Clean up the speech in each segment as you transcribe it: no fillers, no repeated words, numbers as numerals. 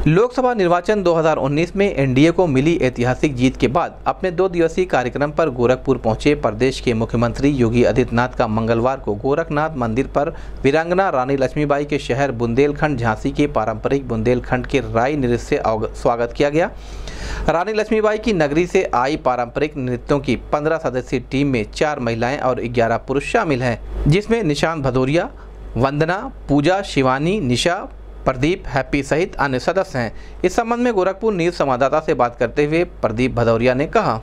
लोकसभा निर्वाचन 2019 में एनडीए को मिली ऐतिहासिक जीत के बाद अपने 2 दिवसीय कार्यक्रम पर गोरखपुर पहुंचे प्रदेश के मुख्यमंत्री योगी आदित्यनाथ का मंगलवार को गोरखनाथ मंदिर पर वीरांगना रानी लक्ष्मीबाई के शहर बुंदेलखंड झांसी के पारंपरिक बुंदेलखंड के राई नृत्य से स्वागत किया गया। रानी लक्ष्मीबाई की नगरी से आई पारंपरिक नृत्यों की 15 सदस्यीय टीम में 4 महिलाएं और 11 पुरुष शामिल हैं, जिसमें निशांत भदौरिया, वंदना, पूजा, शिवानी, निशा, प्रदीप, हैप्पी सहित अन्य सदस्य हैं। इस संबंध में गोरखपुर न्यूज संवाददाता से बात करते हुए प्रदीप भदौरिया ने कहा।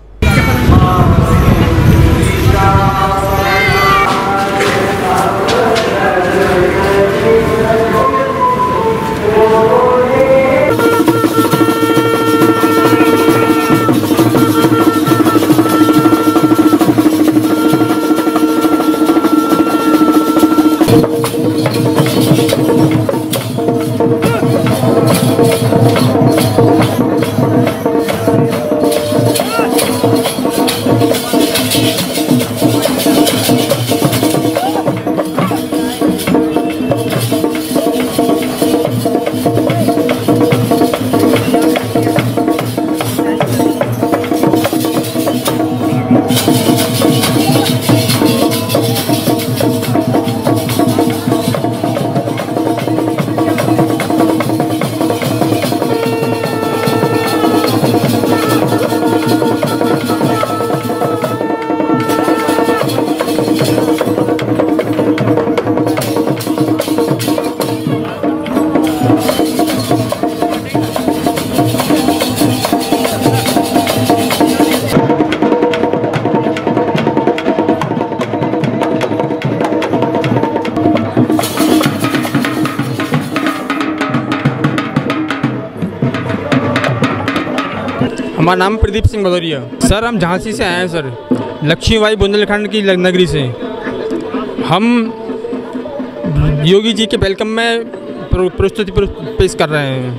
हमारा नाम प्रदीप सिंह भदौरिया। सर हम झांसी से आए हैं सर, लक्ष्मीबाई बुंदेलखंड की नगरी से। हम योगी जी के वेलकम में प्रस्तुति पेश कर रहे हैं।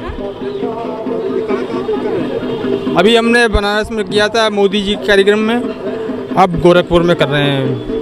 अभी हमने बनारस में किया था मोदी जी के कार्यक्रम में, अब गोरखपुर में कर रहे हैं।